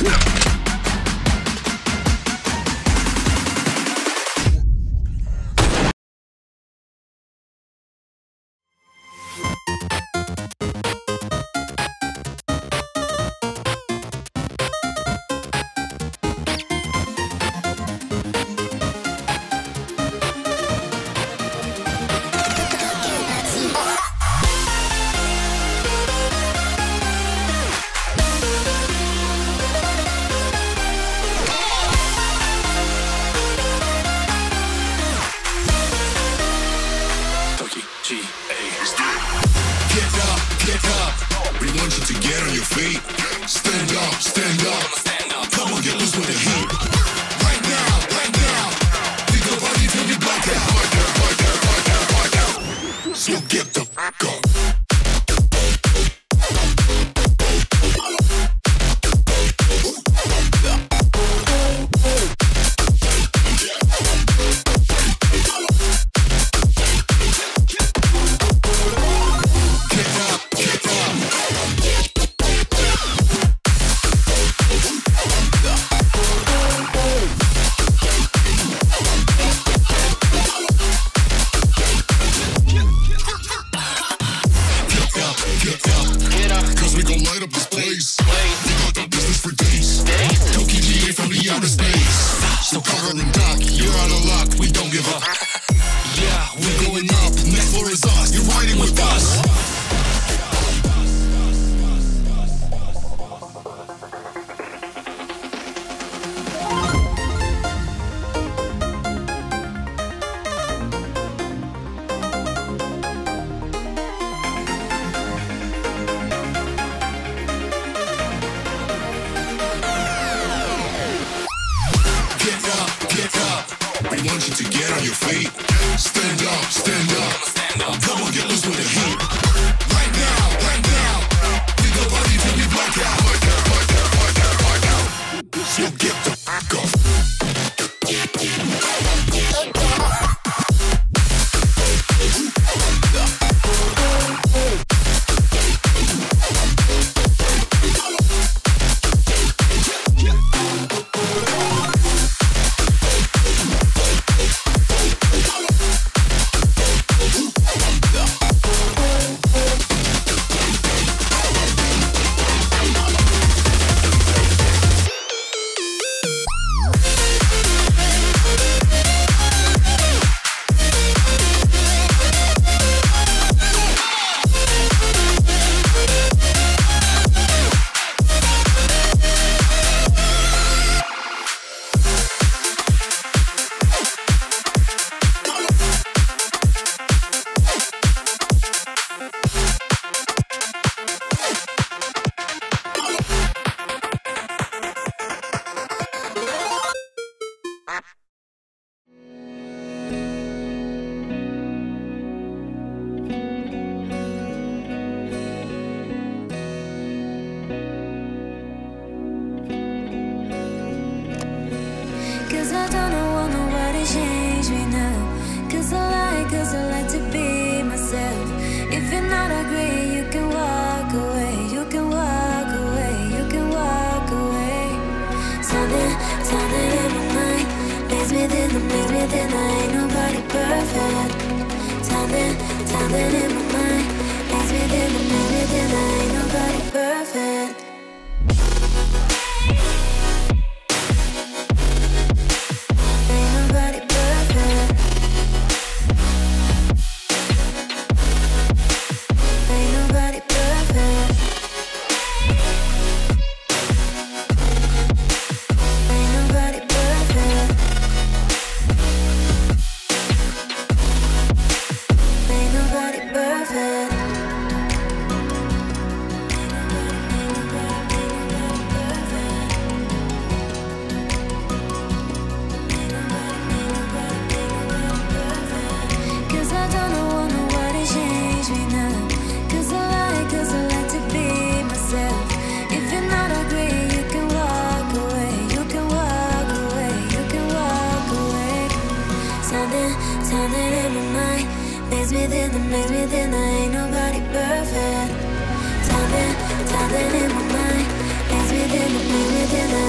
Something in my mind is within the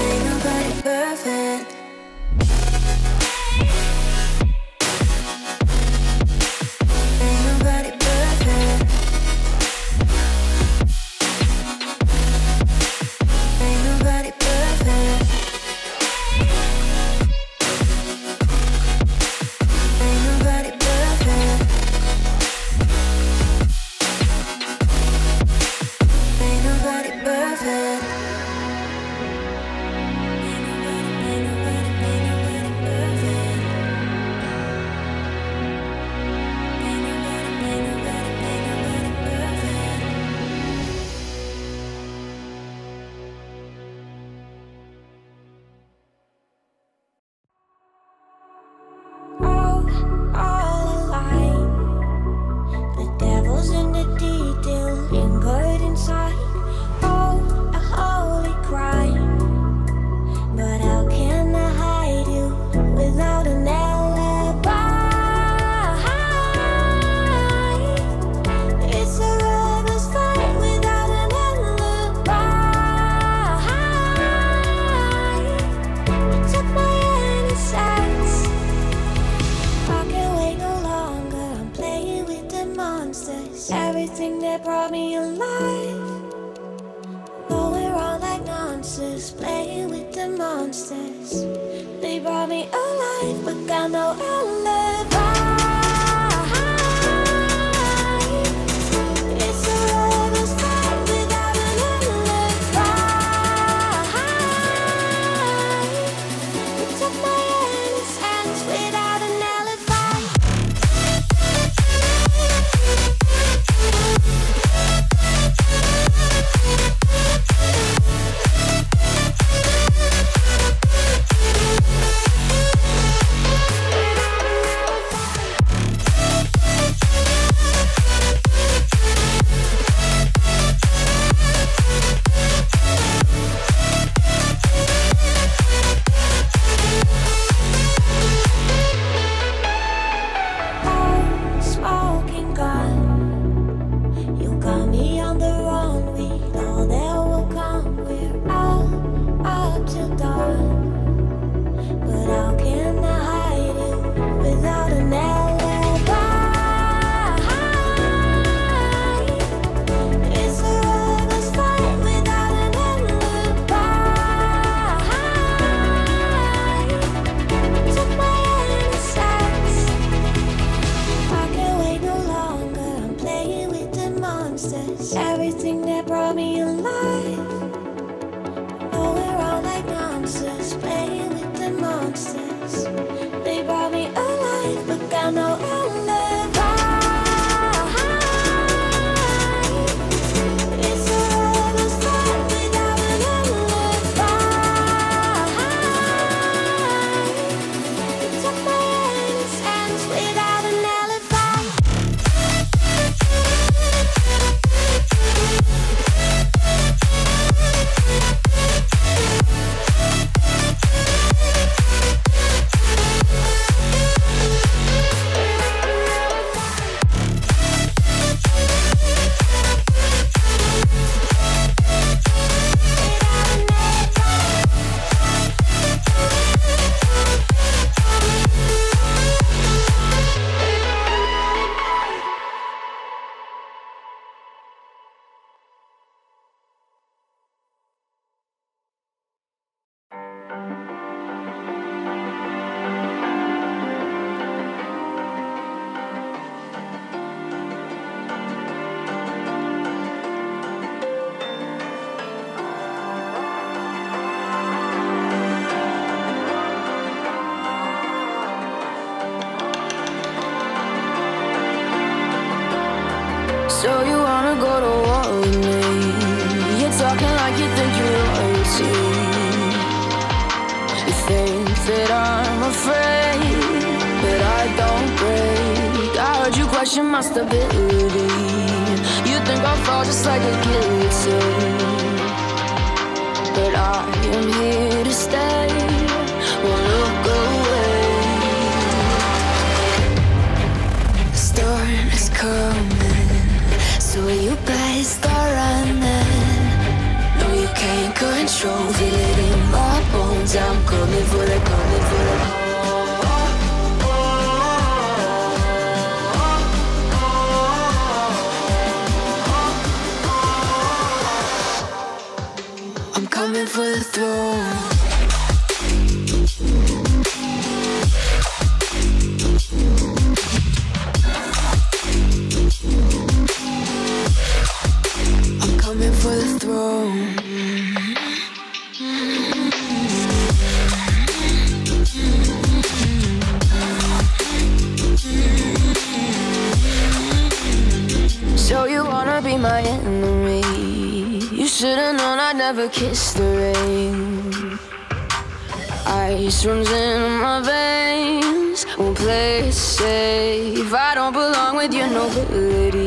answers, playing with the monsters. They brought me alive, but got no alibi. It's a lover's fight without an alibi. You took my innocence without an alibi. Everything that brought me alive. Oh, we're all like monsters, playing with the monsters. They brought me alive, but got no alibi. It's a lover's fight without an alibi. You took my innocence without an alibi. So you wanna go to war with me? You're talking like you think you're royalty. You think that I'm afraid, but I don't break. I heard you question my stability. You think I'll fall just like a guillotine, but I am here to stay. Won't look away. The storm is coming, so you better start running. No, you can't control, feel it in my bones. I'm coming for the, coming for the. I'm coming for the throne. For the throne. So you wanna be my enemy? You should've known I'd never kiss the rain. Ice runs in my veins, won't play it safe. I don't belong with your nobility.